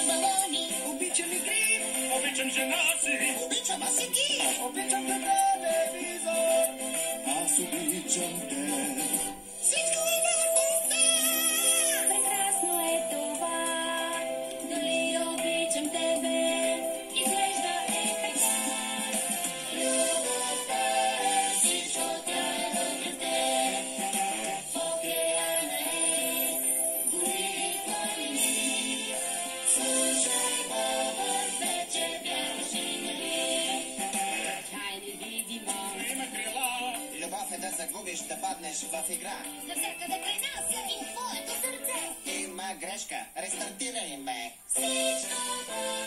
baloni. Обичам игри, Обичам жена си. Обичам аз и ти. обичам те телевизор. Аз обичам те. Всичко е върху теб. Прекрасно е това. Дали обичам тебе. Изглежда е така. Любовта е всичко, тя е вътре в теб. В океана е. Гори и планини. Слушай, говор, вече вярваш и нали. Тя е невидима. Има крила. Любов е да загубиш, да паднеш в игра. Навсякъде при нас е и в твоето сърце. Има грешка, рестартирай ме. Всичко